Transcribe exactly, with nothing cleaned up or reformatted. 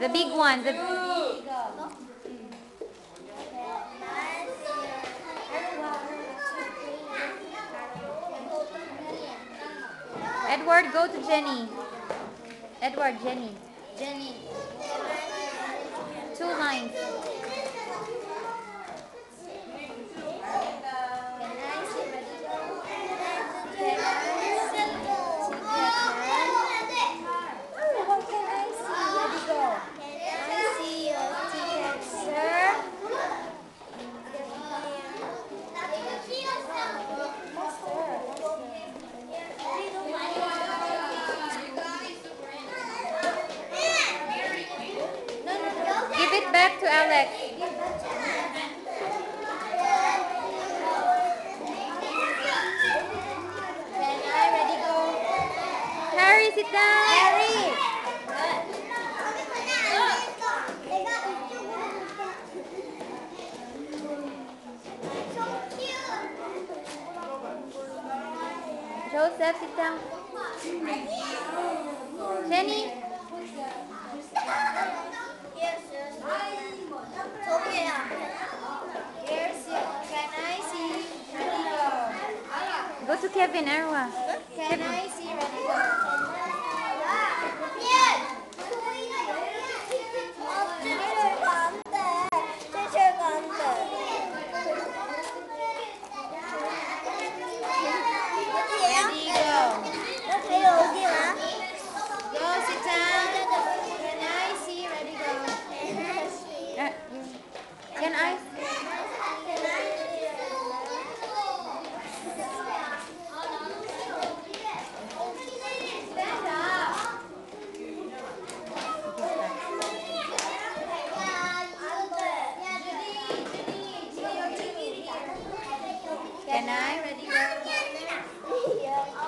The big one. The Edward, go to Jenny. Edward, Jenny. Jenny. Two lines. Give it back to Alex. Harry, sit down. Harry. Joseph, sit down. Jenny. Yes, yes. Sophia. Yes, can I see? Ready, go. Go to Kevin, Arwa. Can I see? Ready, go. Yes. Ready, go. Go, sit down. Can I see? Ready, go. Uh, can I? Can I? Ready, go.